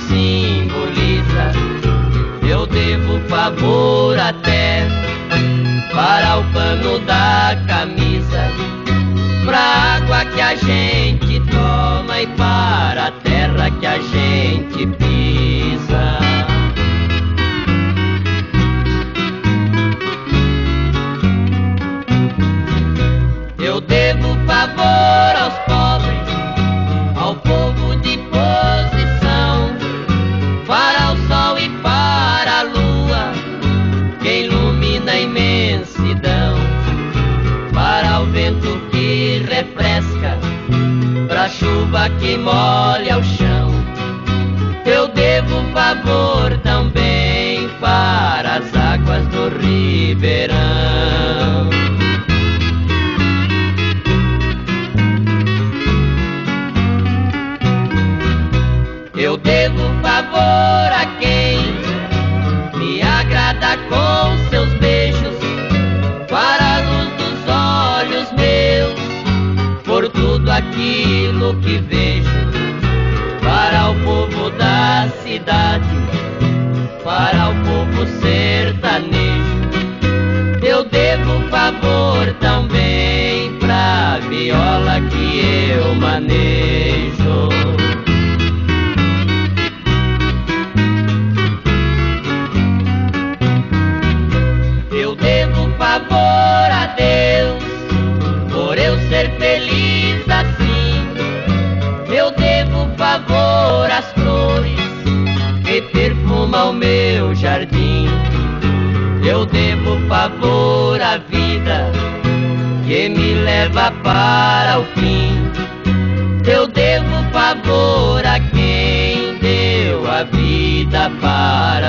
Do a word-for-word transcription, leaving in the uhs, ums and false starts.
simboliza. Eu devo favor até para o pano da camisa, pra água que a gente toma e para a terra que a gente pisa. Eu devo favor aos pobres, ao povo de posição, para o sol e para a lua, que ilumina a imensidão, para o vento que refresca, pra chuva que molha o chão. Eu devo favor também para as águas do ribeirão. Eu devo favor a quem me agrada com seus beijos, para a luz dos olhos meus, por tudo aquilo que vejo, para o povo da cidade, para o povo sertanejo. Eu devo favor também pra viola que eu manejo. Eu devo favor a Deus por eu ser feliz assim. Eu devo favor às flores que perfumam o meu jardim. Eu devo favor à vida que me leva para o fim. Eu devo favor a quem deu a vida para